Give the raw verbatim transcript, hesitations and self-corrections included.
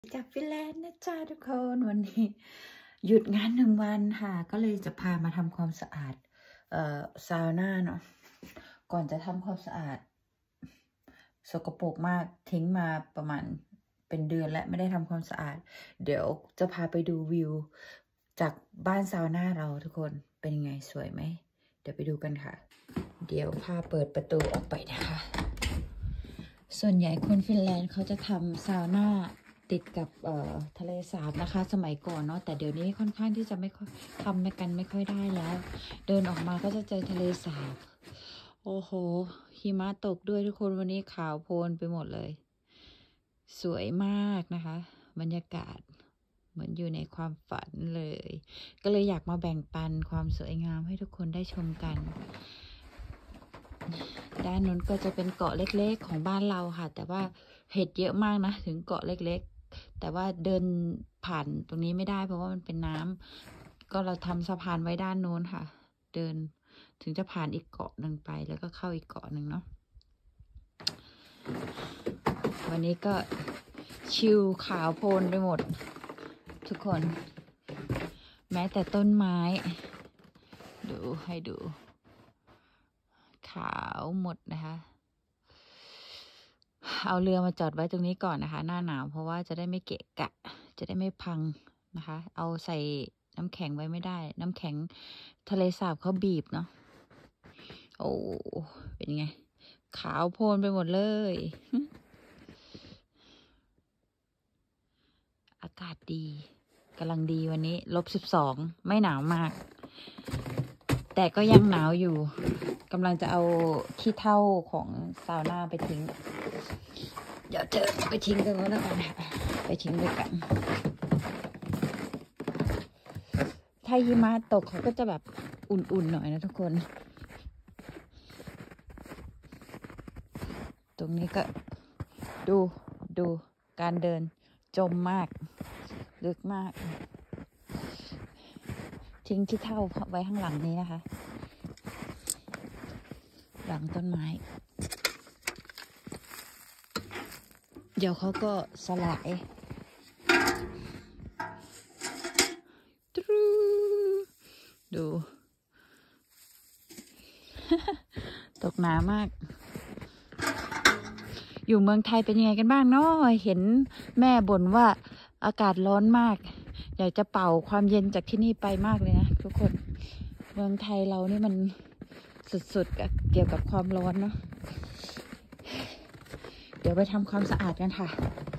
จากฟินแลนด์นะจ๊ะทุกคนวันนี้หยุดงานหนึ่งวันค่ะก็เลยจะพามาทำความสะอาดเอ่อซาวน่าเนาะก่อนจะทำความสะอาดสกปรกมากทิ้งมาประมาณเป็นเดือนและไม่ได้ทำความสะอาดเดี๋ยวจะพาไปดูวิวจากบ้านซาวน่าเราทุกคนเป็นยังไงสวยไหมเดี๋ยวไปดูกันค่ะเดี๋ยวพาเปิดประตูออกไปนะคะส่วนใหญ่คนฟินแลนด์เขาจะทำซาวน่าติดกับเอ่อทะเลสาบนะคะสมัยก่อนเนาะแต่เดี๋ยวนี้ค่อนข้างที่จะไม่ค่อยทำกันไม่ค่อยได้แล้วเดินออกมาก็จะเจอทะเลสาบโอ้โหหิมะตกด้วยทุกคนวันนี้ขาวโพลนไปหมดเลยสวยมากนะคะบรรยากาศเหมือนอยู่ในความฝันเลยก็เลยอยากมาแบ่งปันความสวยงามให้ทุกคนได้ชมกันด้านนู้นก็จะเป็นเกาะเล็กๆของบ้านเราค่ะแต่ว่าเห็ดเยอะมากนะถึงเกาะเล็กๆแต่ว่าเดินผ่านตรงนี้ไม่ได้เพราะว่ามันเป็นน้ำก็เราทำสะพานไว้ด้านโน้นค่ะเดินถึงจะผ่านอีกเกาะหนึ่งไปแล้วก็เข้าอีกเกาะหนึ่งเนาะวันนี้ก็ชิลขาวโพลนไปหมดทุกคนแม้แต่ต้นไม้ดูให้ดูขาวหมดนะคะเอาเรือมาจอดไว้ตรงนี้ก่อนนะคะหน้าหนาวเพราะว่าจะได้ไม่เกะกะจะได้ไม่พังนะคะเอาใส่น้ำแข็งไว้ไม่ได้น้ำแข็งทะเลสาบเขาบีบเนาะโอ้เป็นไงขาวโพลนไปหมดเลยอากาศดีกำลังดีวันนี้ลบสิบสองไม่หนาวมากแต่ก็ยังหนาวอยู่กำลังจะเอาขี้เถ้าของซาวน่าไปทิ้งเดี๋ยวเจอไปทิ้งกันแล้วกันไปทิ้งด้วยกันถ้าหิมะตกเขาก็จะแบบอุ่นๆหน่อยนะทุกคนตรงนี้ก็ดูดูการเดินจมมากลึกมากทิ้งขี้เถ้าไว้ข้างหลังนี้นะคะหลังต้นไม้เดี๋ยวเขาก็สลายดู ตกหนามากอยู่เมืองไทยเป็นยังไงกันบ้างเนาะเห็นแม่บ่นว่าอากาศร้อนมากอยากจะเป่าความเย็นจากที่นี่ไปมากเลยนะทุกคนเมืองไทยเรานี่มันสุดๆเกี่ยวกับความร้อนเนาะเดี๋ยวไปทำความสะอาดกันค่ะ